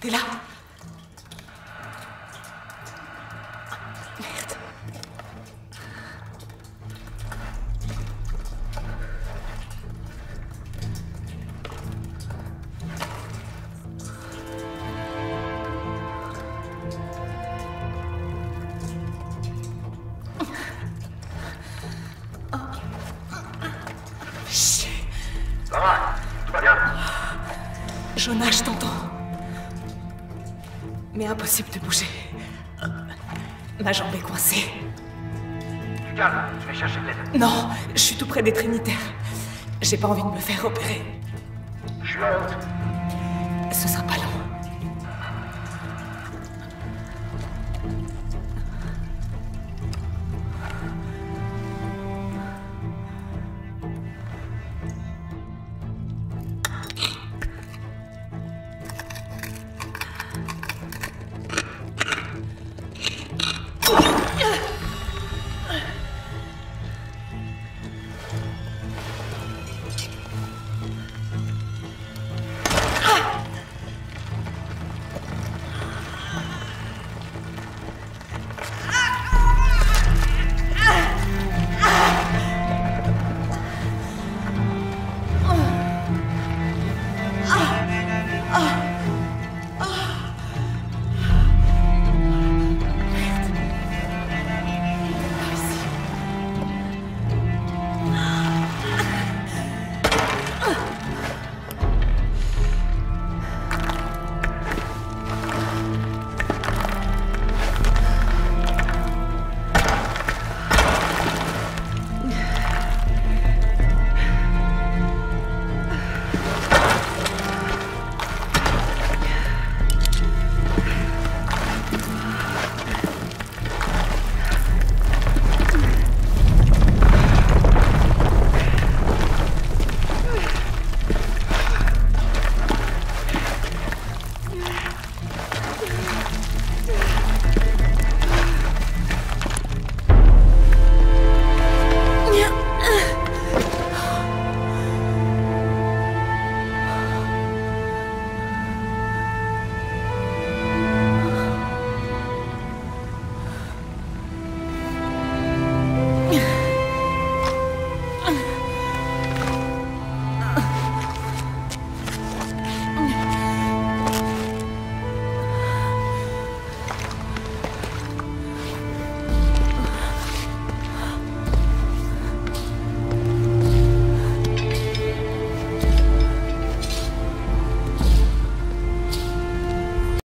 T'es là? Merde. Ça va? Tout va bien? Jonah, je t'entends. Mais impossible de bouger. Ma jambe est coincée. Tu calmes, je vais chercher de l'aide. Non, je suis tout près des Trinitaires. J'ai pas envie de me faire opérer. Je suis en route. Ce sera pas long.